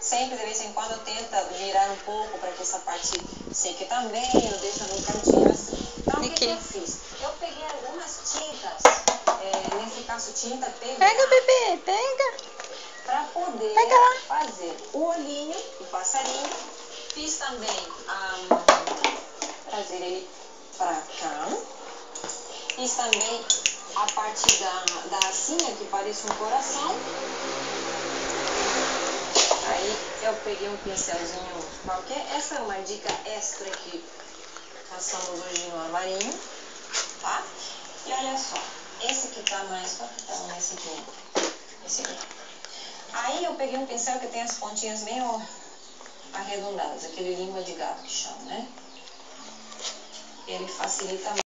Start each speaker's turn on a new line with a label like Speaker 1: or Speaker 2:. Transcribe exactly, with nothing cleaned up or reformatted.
Speaker 1: Sempre, de vez em quando, tenta virar um pouco para que essa parte seque também, eu deixo no cantinho assim. Então, o que, que eu fiz? Eu peguei algumas tintas, é, nesse caso, tinta P V A.
Speaker 2: Pega, bebê, pega.
Speaker 1: Para poder
Speaker 2: pega lá.
Speaker 1: fazer o olhinho, o passarinho. Fiz também, um, trazer ele para cá. Fiz também a parte da, da asinha, que parece um coração. Aí eu peguei um pincelzinho qualquer. Essa é uma dica extra que passamos hoje no armarinho, tá? E olha só, esse que tá mais... Qual que tá nesse aqui? Esse aqui. Aí eu peguei um pincel que tem as pontinhas meio arredondadas, aquele língua de gato que chama, né? Ele facilita